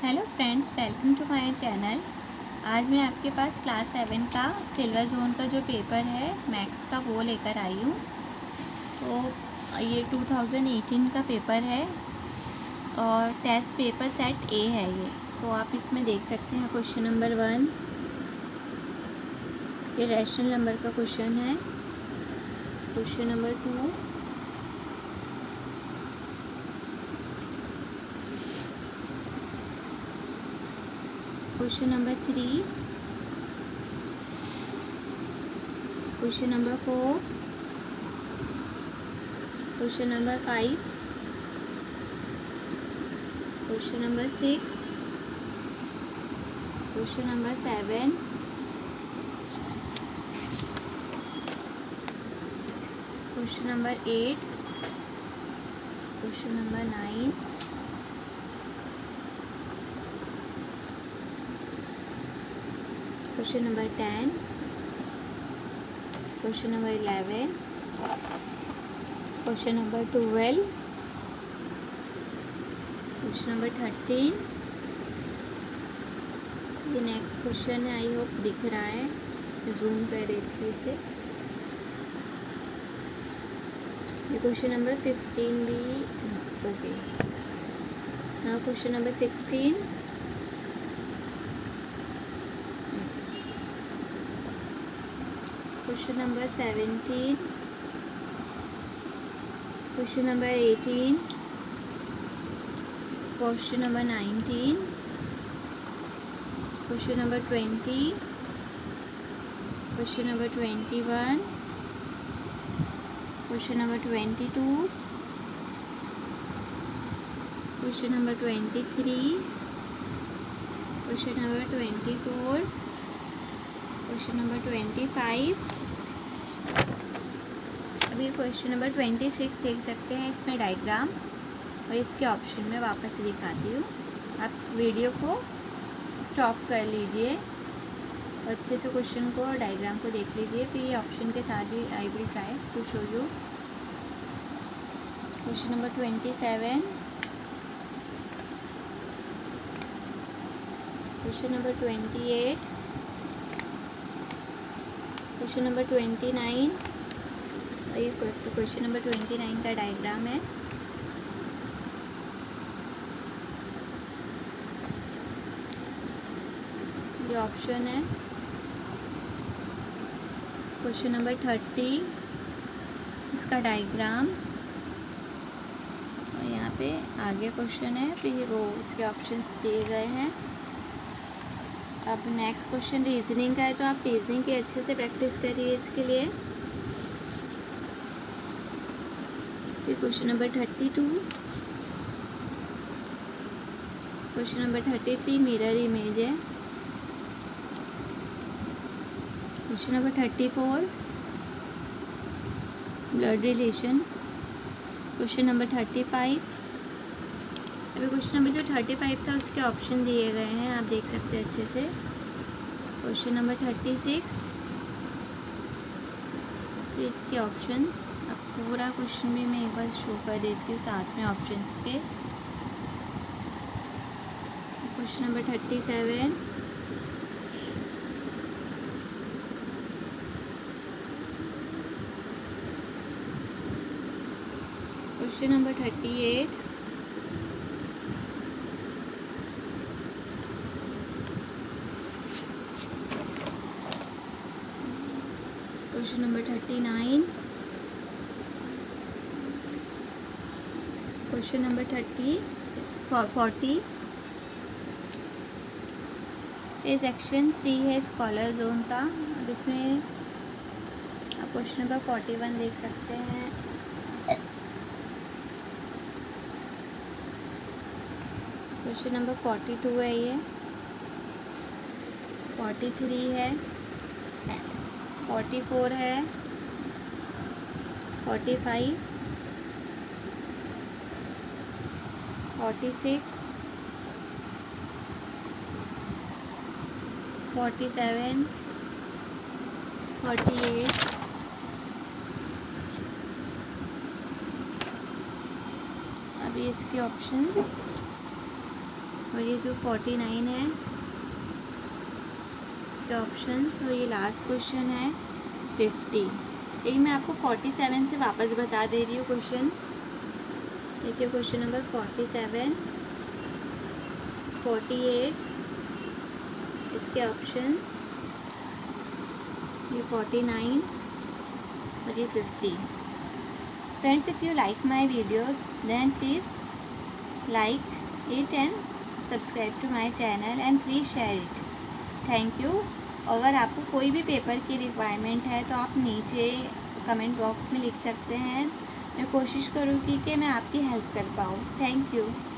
Hello friends, welcome to my channel. आज मैं आपके पास क्लास 7 का सिल्वर जोन का जो पेपर है मैथ्स का वो लेकर आई हूँ। तो ये 2018 का पेपर है और टेस्ट पेपर सेट ए है ये। तो आप इसमें देख सकते हैं क्वेश्चन नंबर 1 ये रैशनल नंबर का क्वेश्चन है। Question number 2 question number 3, question number 4, question number 5, question number 6, question number 7, question number 8, question number 9, question number 10, question number 11, question number 12, question number 13। ये नेक्स्ट क्वेश्चन है, I hope दिख रहा है, zoom कर देती हूँ इसे। ये क्वेश्चन नंबर 15 भी okay. Now question number 16, question number 17, question number 18, question number 19, question number 20, question number 21, question number 22, question number 23, question number 24, question number 25। अभी क्वेश्चन नंबर 26 देख सकते हैं, इसमें डायग्राम और इसके ऑप्शन में वापस से दिखाती हूँ। आप वीडियो को स्टॉप कर लीजिए, अच्छे से क्वेश्चन को और डायग्राम को देख लीजिए, फिर ये ऑप्शन के साथ भी I will try to show you. Question number 27, question number 28, question number 29। ये क्वेश्चन नंबर 29 का डायग्राम है। ये ऑप्शन है। क्वेश्चन नंबर 30 इसका डायग्राम और यहाँ पे आगे क्वेश्चन है, फिर वो इसके ऑप्शंस दिए गए हैं। अब नेक्स्ट क्वेश्चन रीजनिंग का है, तो आप रीजनिंग की अच्छे से प्रैक्टिस करिए इसके लिए। फिर question number 32, question number 33 mirror image है। Question number 34 blood relation. Question number 35। अभी क्वेश्चन नंबर जो 35 था उसके ऑप्शन दिए गए हैं, आप देख सकते हैं अच्छे से। क्वेश्चन नंबर 36 इसके ऑप्शंस। अब पूरा क्वेश्चन भी मैं एक बार शो कर देती हूँ साथ में ऑप्शंस के। Question number 37, question number 38, question number 39, question number 40। ये सेक्शन सी है स्कॉलर जोन का। अब इसमें आप क्वेश्चन नंबर 41 देख सकते हैं। क्वेश्चन नंबर 42 है, ये 43 है, 44 है, 45, 46, 47, 48, अभी इसके ऑप्शंस और ये जो 49 है इसके ऑप्शंस, और ये लास्ट क्वेश्चन है 50। देखिए मैं आपको 47 से वापस बता दे रही हूँ क्वेश्चन। देखिए क्वेश्चन नंबर 47, 48, इसके ऑप्शंस, ये 49 और ये 50। Friends, if you like my video then please like it and subscribe to my channel and please share it. Thank you. अगर आपको कोई भी पेपर की रिक्वायरमेंट है तो आप नीचे कमेंट बॉक्स में लिख सकते हैं। मैं कोशिश करूँगी कि मैं आपकी हेल्प कर पाऊँ। Thank you.